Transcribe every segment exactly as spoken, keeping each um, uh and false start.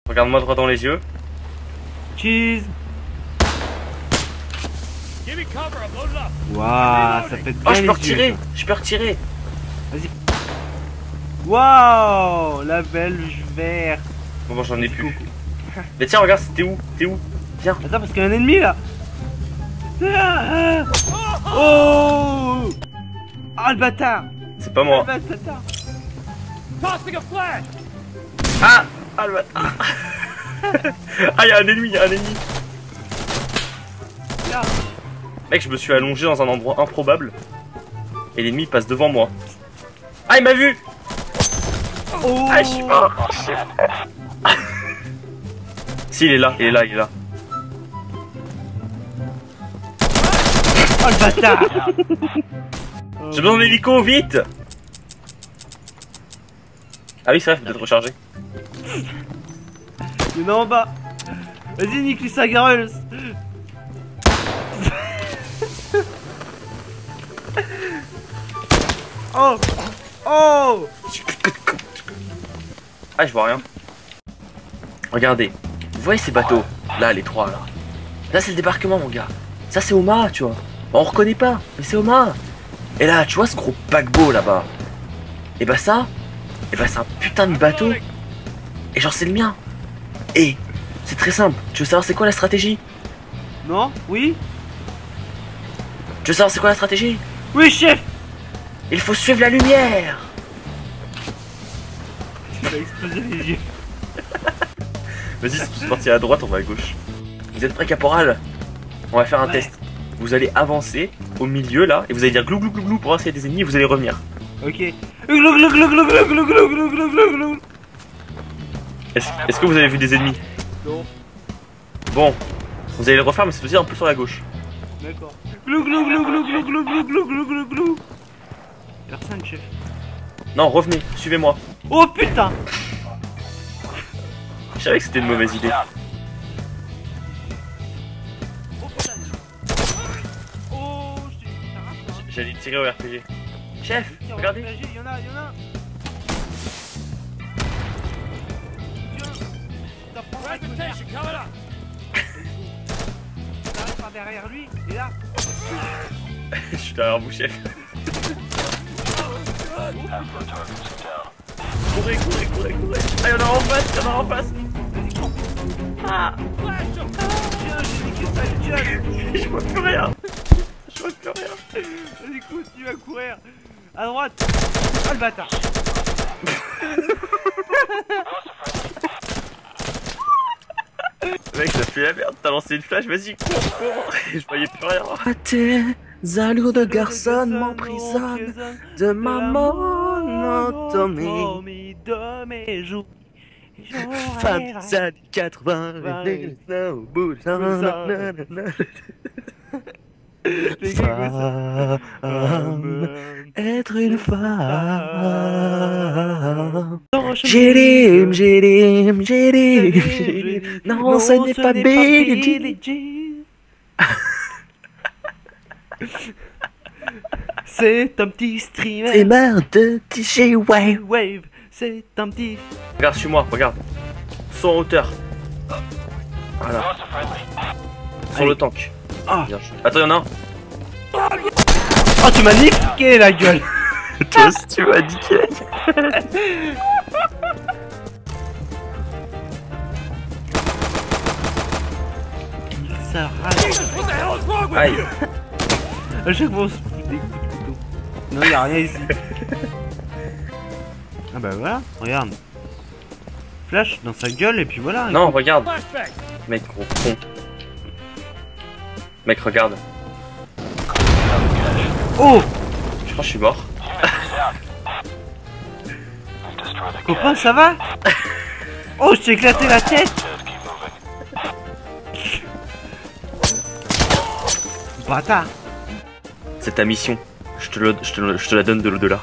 Regarde-moi droit dans les yeux. Cheese. Waouh, ça fait bien. Oh, je les peux yeux, retirer. ça. Je peux retirer. Vas-y. Waouh, la belge vert. Bon, bon j'en ai plus. Mais tiens, regarde, t'es où? T'es où? Viens. Attends, parce qu'il y a un ennemi là. Oh. Ah, le bâtard. C'est pas moi. Ah, le bâtard. Ah. Ah, le bâtard. Ah, y'a un ennemi, y'a un ennemi. Là. Mec, je me suis allongé dans un endroit improbable. Et l'ennemi passe devant moi. Ah, il m'a vu. Oh. Ah, je suis mort. Si, il est là, il est là, il est là. Oh, le bâtard. J'ai besoin d'hélico, vite. Ah oui, c'est vrai, faut peut-être recharger. Il y en a en bas. Vas-y, nique-lui sa gueuleuse. Oh. Oh. Ah, je vois rien. Regardez. Vous voyez ces bateaux? Là, les trois, là. Là, c'est le débarquement, mon gars. Ça, c'est Omaha, tu vois. On reconnaît pas, mais c'est Omaha. Et là, tu vois ce gros paquebot, là-bas? Et bah ça, et bah c'est un putain de bateau. Et genre, c'est le mien. Et c'est très simple. Tu veux savoir c'est quoi la stratégie? Non? Oui? Tu veux savoir c'est quoi la stratégie? Oui, chef. Il faut suivre la lumière. Il a explosé les yeux. Vas-y, c'est parti à droite, on va à gauche. Vous êtes prêts, caporal? On va faire un Ouais. test. Vous allez avancer au milieu là, et vous allez dire glou glou glou glou pour voir s'il y a des ennemis et vous allez revenir. Ok. Glou glou glou glou glou glou glou glou glou glou glou. Est-ce est-ce que vous avez vu des ennemis? Non. Bon, vous allez le refaire, mais c'est aussi un peu sur la gauche. D'accord. Glou glou glou glou glou glou glou glou glou glou glou. Personne, chef. Non, revenez, suivez-moi. Oh putain. Je savais que c'était une mauvaise idée. Oh putain. Oh, je t'ai dit, t'as raté. J'allais tirer au R P G. Chef, Tiens, regardez. Il y en a, il y en a. Tiens. Ça prend la connard. T'arrives par derrière lui, et là. Je suis derrière vous, chef. Courez, courez, courez, courez. Ah, y'en a en face, y'en a en face. Ah. Tiens, j'ai niqué ça, tiens. Je vois plus rien. Je vois plus rien. Vas-y, continue à courir. À droite. Ah, le bâtard. Mec, ça fait la merde. T'as lancé une flash, vas-y, cours, cours. Je voyais plus rien. Tes allures de garçon m'emprisonnent de ma monotomie. De mes joues. Femme des années quatre-vingts, les snowboards, nanana. Femme, être une femme. Jérim, Jérim, Jérim, Jérim. Non, ce n'est pas Billie Jean. C'est un petit streamer. C'est marre de T G Wave. Wave, c'est un petit. Regarde, suis-moi, regarde. Saut en hauteur. Voilà. Sur Allez. le tank. Ah. Bien. Attends, y'en a un. Oh, tu m'as niqué la gueule. Toi aussi, tu m'as dit qu'il Ça rate. Aïe. À chaque fois on se fout des coups de couteau. Non, y'a rien ici. Ah bah voilà, regarde. Flash dans sa gueule et puis voilà. Non, regarde. Mec, gros con. Mec, regarde. Oh, Je crois que je suis mort. copain, ça va? Oh, je t'ai éclaté la tête. Bâtard. C'est ta mission. Je te, le, je, te le- je te la donne de l'au-delà.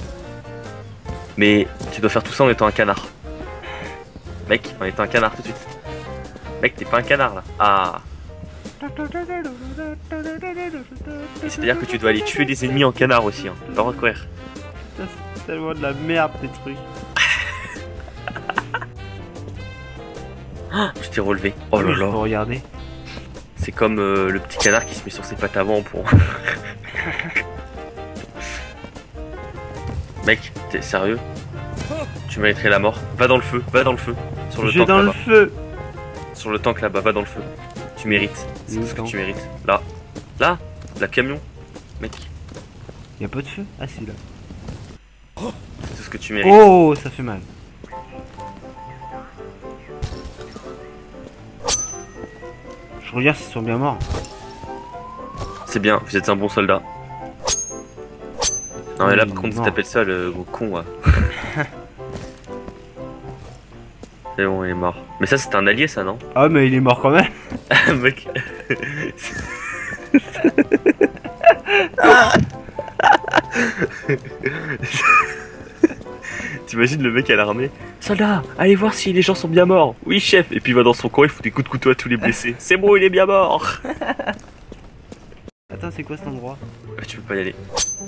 Mais tu dois faire tout ça en étant un canard. Mec, en étant un canard tout de suite. Mec, t'es pas un canard là. Ah. Et c'est-à-dire que tu dois aller tuer des ennemis en canard aussi. Hein. Pas recourir. C'est tellement de la merde tes trucs. Oh, je t'ai relevé. Oh là là. Faut regarder. C'est comme euh, le petit canard qui se met sur ses pattes avant pour... Mec, t'es sérieux? Tu mériterais la mort. Va dans le feu, va dans le feu. Sur le Je tank dans le là-bas. feu. Sur le tank là-bas, va dans le feu. Tu mérites. C'est Où tout ce que le tu mérites. Là. Là. La camion. Mec. Y'a pas de feu? Ah si là. C'est tout ce que tu mérites. Oh, ça fait mal. Je regarde s'ils sont bien morts. C'est bien, vous êtes un bon soldat. Non mais là Oui, par contre non. vous tapez ça le gros con là. C'est bon, il est mort. Mais ça c'était un allié ça non? Ah mais il est mort quand même. Mec. T'imagines le mec à l'armée? Soldat, allez voir si les gens sont bien morts. Oui chef. Et puis il va dans son coin, il fout des coups de couteau à tous les blessés. C'est bon, il est bien mort. Attends, c'est quoi cet endroit? Ouais, tu peux pas y aller.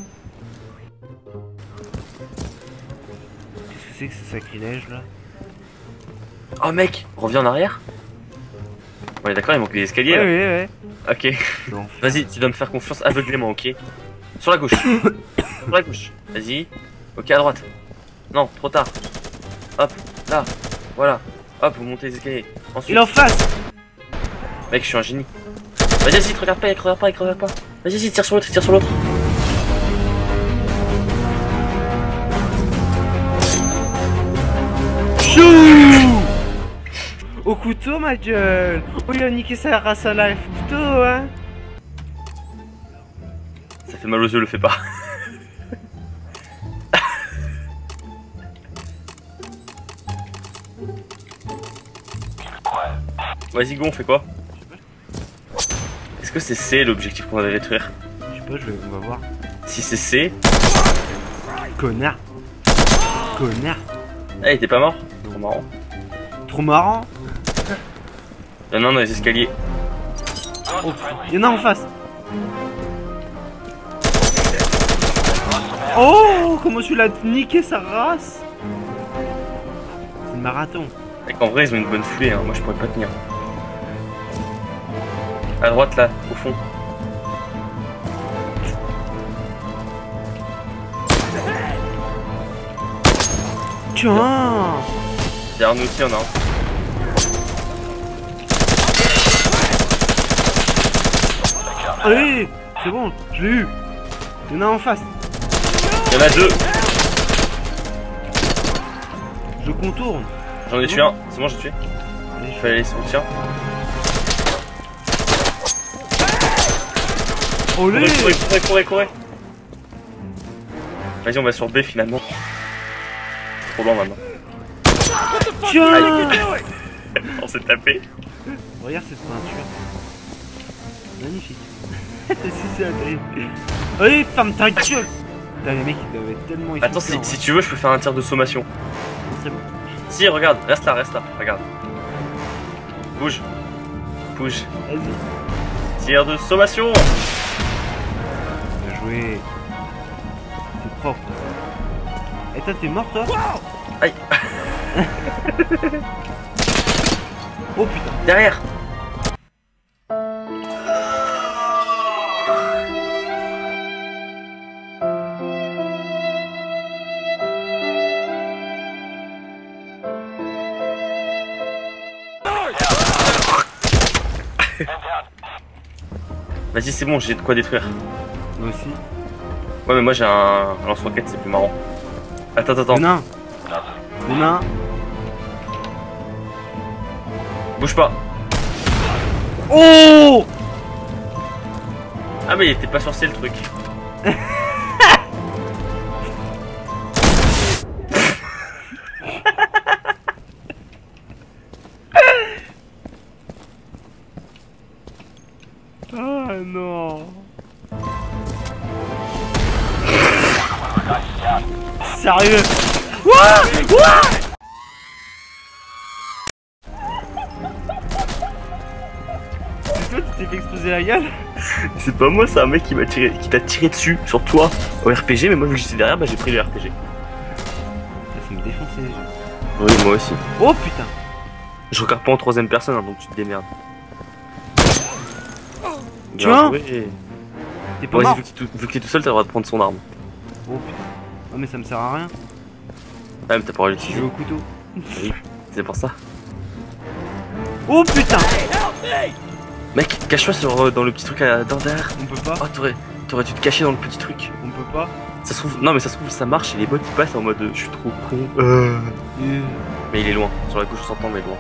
Qu'est-ce que c'est que ce sacrilège là? Oh mec, reviens en arrière. On est d'accord, il manque les escaliers Ouais, là. ouais, ouais. Ok. Non. Vas-y, tu dois me faire confiance aveuglément, ok? Sur la gauche. Sur la gauche. Vas-y. Ok, à droite. Non, trop tard. Hop, là. Voilà. Hop, vous montez les escaliers. Ensuite. Il est en face. Mec, je suis un génie. Vas-y, vas-y, te regarde pas, il te regarde pas, il te regarde pas. Vas-y, vas-y, tire sur l'autre, tire sur l'autre. Chou. Au couteau, ma gueule. Oh, il a niqué sa race à life. Couteau, hein. Ça fait mal aux yeux, le fais pas. Vas-y, go, on fait quoi? Est-ce que c'est C l'objectif qu'on va détruire? Je sais pas, je vais, on va voir. Si c'est C. Connard. Connard. Ah, il était pas mort? Trop marrant. Trop marrant. Il y en a un dans les escaliers. Oh, il y en a en face. Oh, comment tu l'as niqué sa race. C'est le marathon. Mec, en vrai, ils ont une bonne foulée, hein. Moi je pourrais pas tenir. À droite là, au fond. Tiens. Derrière nous aussi, il y en a un. Allez, c'est bon, je l'ai eu. Il y en a en face. Il y en a deux. Je contourne. J'en ai tué un. C'est bon, j'ai tué. Allez, Il je fallait aller sur le tien. Olé. Courez, courez, courez, courez, courez. Vas-y, on va sur B finalement. Trop loin maintenant. Tiens. On s'est tapé. Regarde cette peinture. Magnifique. C'est si agréable. Allez, ferme ta gueule. Putain, les mecs ils doivent être tellement efficaces. Attends, si, si tu veux, je peux faire un tir de sommation. C'est bon. Si, regarde, reste là, reste là, regarde. Bouge. Bouge. Vas-y. Tir de sommation. Bien joué. C'est propre. Et toi, t'es mort toi? Aïe. Oh putain. Derrière. Vas-y, c'est bon, j'ai de quoi détruire. Moi aussi. Ouais, mais moi j'ai un lance-roquette, c'est plus marrant. Attends, attends, Il y en attends. a un. Il y en a un. Bouge pas. Oh. Ah, mais il était pas sur C le truc. Ah non. Sérieux? Ouah, ouah. C'est toi qui t'es fait exploser la gueule? C'est pas moi, c'est un mec qui m'a tiré, qui t'a tiré dessus, sur toi, au R P G, mais moi vu que j'étais derrière, bah j'ai pris le R P G. Ça me défonce les yeux. Oui, moi aussi. Oh putain. Je regarde pas en troisième personne, hein, donc tu te démerdes. Tu Bien vois joué. T'es pas Vas-y, mort? vu que t'es tout, vu que t'es tout seul, t'as le droit de prendre son arme. Oh putain. Oh mais ça me sert à rien. Ah, mais t'as pas le droit de Je l'utiliser. joue au couteau. Oui, c'est pour ça. Oh putain. Mec, cache-toi sur, euh, dans le petit truc à dans derrière. On peut pas. Oh, t'aurais, t'aurais dû te cacher dans le petit truc. On peut pas. Ça se trouve, non mais ça se trouve ça marche et les bots ils passent en mode euh, je suis trop con. Euh. Euh, Mais il est loin, sur la gauche on s'entend mais loin.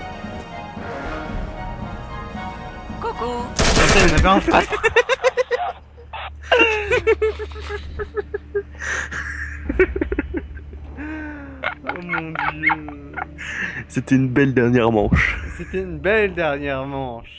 Coucou. Putain, il y en avait un face. Oh mon dieu. C'était une belle dernière manche. C'était une belle dernière manche.